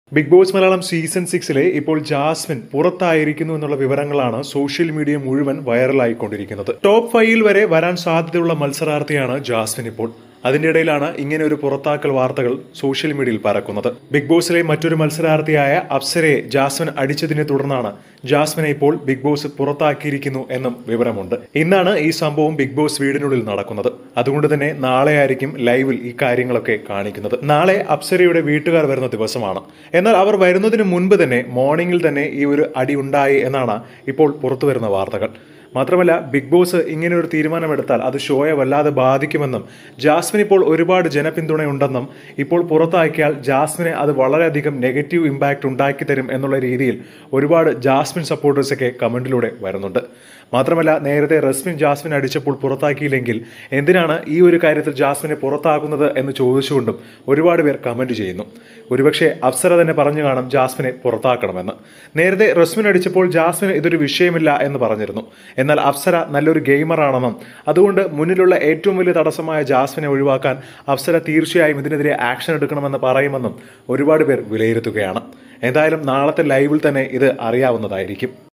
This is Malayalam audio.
ബിഗ് ബോസ് മലയാളം സീസൺ 6 ഇപ്പോൾ ജാസ്മിൻ പുറത്തായിരിക്കുന്നു എന്നുള്ള വിവരങ്ങളാണ് സോഷ്യൽ മീഡിയ മുഴുവൻ വൈറലായിക്കൊണ്ടിരിക്കുന്നത്. ടോപ്പ് 5 വരെ വരാൻ സാധ്യതയുള്ള മത്സരാർത്ഥിയാണ് ജാസ്മിൻ ഇപ്പോൾ. അതിന്റെ ഇടയിലാണ് ഇങ്ങനെ ഒരു പുറത്താക്കൽ വാർത്തകൾ സോഷ്യൽ മീഡിയയിൽ പരക്കുന്നത്. ബിഗ് ബോസിലെ മറ്റൊരു മത്സരാർത്ഥിയായ അപ്സരയെ ജാസ്മിൻ അടിച്ചതിനെ തുടർന്നാണ് ജാസ്മിനെ ഇപ്പോൾ ബിഗ് ബോസ് പുറത്താക്കിയിരിക്കുന്നു എന്നും വിവരമുണ്ട്. ഇന്നാണ് ഈ സംഭവം ബിഗ് ബോസ് വീടിനുള്ളിൽ നടക്കുന്നത്. അതുകൊണ്ട് തന്നെ നാളെ ആയിരിക്കും ലൈവിൽ ഈ കാര്യങ്ങളൊക്കെ കാണിക്കുന്നത്. നാളെ അപ്സരയുടെ വീട്ടുകാർ വരുന്ന ദിവസമാണ്. എന്നാൽ അവർ വരുന്നതിന് മുൻപ് തന്നെ മോർണിംഗിൽ തന്നെ ഈ ഒരു അടി ഉണ്ടായി എന്നാണ് ഇപ്പോൾ പുറത്തു വരുന്ന വാർത്തകൾ. മാത്രമല്ല, ബിഗ് ബോസ് ഇങ്ങനെ ഒരു തീരുമാനമെടുത്താൽ അത് ഷോയെ വല്ലാതെ ബാധിക്കുമെന്നും ജാസ്മിൻ ഇപ്പോൾ ഒരുപാട് ജനപിന്തുണയുണ്ടെന്നും ഇപ്പോൾ പുറത്താക്കിയാൽ ജാസ്മിനെ അത് വളരെയധികം നെഗറ്റീവ് ഇമ്പാക്റ്റ് ഉണ്ടാക്കി തരും എന്നുള്ള രീതിയിൽ ഒരുപാട് ജാസ്മിൻ സപ്പോർട്ടേഴ്സൊക്കെ കമന്റിലൂടെ വരുന്നുണ്ട്. മാത്രമല്ല, നേരത്തെ റസ്മിൻ ജാസ്മിൻ അടിച്ചപ്പോൾ പുറത്താക്കിയില്ലെങ്കിൽ എന്തിനാണ് ഈ ഒരു കാര്യത്തിൽ ജാസ്മിനെ പുറത്താക്കുന്നത് എന്ന് ചോദിച്ചുകൊണ്ടും ഒരുപാട് പേർ കമന്റ് ചെയ്യുന്നു. ഒരുപക്ഷെ അപ്സര തന്നെ പറഞ്ഞു കാണും ജാസ്മിനെ പുറത്താക്കണമെന്ന്. നേരത്തെ റസ്മിൻ അടിച്ചപ്പോൾ ജാസ്മിന് ഇതൊരു വിഷയമില്ല എന്ന് പറഞ്ഞിരുന്നു. എന്നാൽ അപ്സര നല്ലൊരു ഗെയിമറാണെന്നും അതുകൊണ്ട് മുന്നിലുള്ള ഏറ്റവും വലിയ തടസ്സമായ ജാസ്മിനെ ഒഴിവാക്കാൻ അപ്സര തീർച്ചയായും ഇതിനെതിരെ ആക്ഷൻ എടുക്കണമെന്ന് പറയുമെന്നും ഒരുപാട് പേർ വിലയിരുത്തുകയാണ്. എന്തായാലും നാളത്തെ ലൈവിൽ തന്നെ ഇത് അറിയാവുന്നതായിരിക്കും.